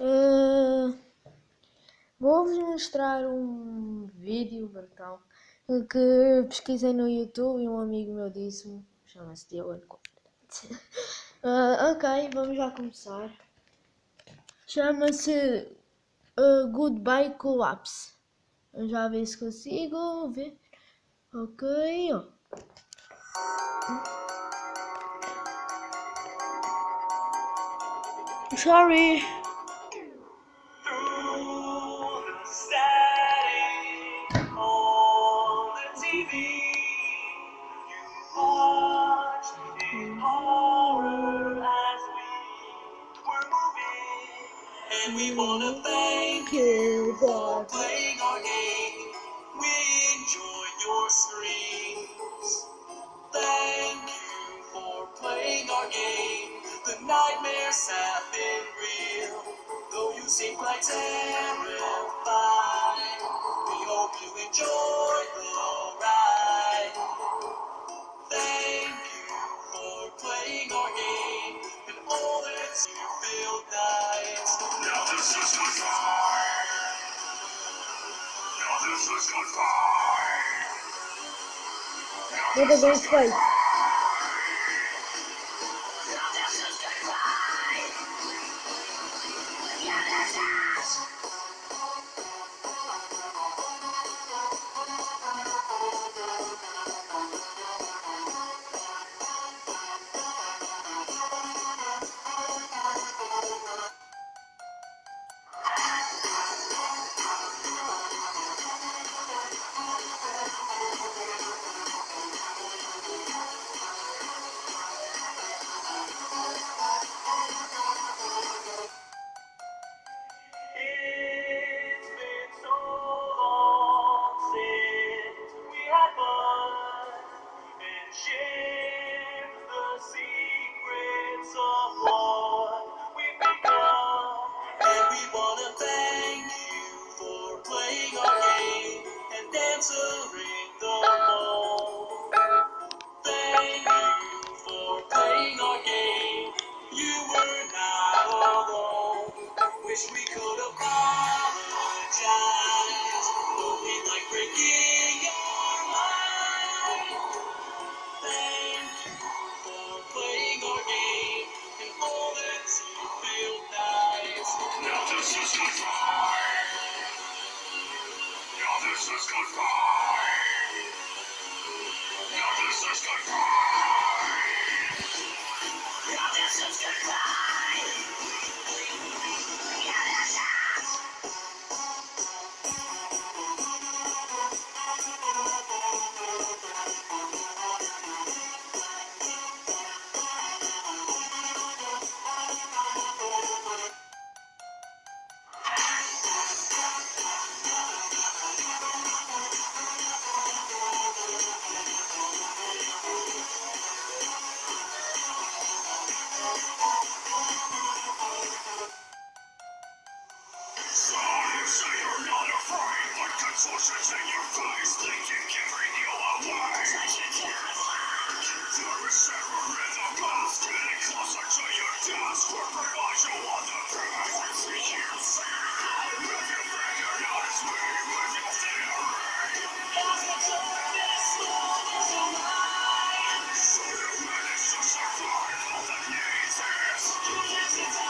Uh, Vou-vos mostrar um vídeo brutal que pesquisei no YouTube e um amigo meu disse-me. Chama-se Diogo. Ok, vamos já começar. Chama-se Goodbye Collapse. Vamos já ver se consigo ver. Ok, ó. Sorry. And we wanna thank you for playing our game. We enjoy your screams. Thank you for playing our game. The nightmares have been real. Though you seem quite terrified, we hope you enjoyed the ride. Thank you for playing our game and all that you feel nice. Now this is goodbye. Now this is goodbye. What are those fights? It's been so long since we had fun and shared the secrets of what we've become. And we wanna thank you for playing our game and answering the phone. Thank you for playing our game. You were not alone. Wish we could apologize, but we like breaking your mind. Thank you for playing our game and all that you feel nice. Now this is goodbye. Now this is goodbye. Now this is goodbye. Now this is goodbye. So you say you're not afraid, but contortions in your face, thinking giving you away. There is terror in the past, getting closer to your death, scorpion eyes you on the path. If you figure out it's me, with your theory. As the darkness swallows your mind, so you manage to survive all the needs.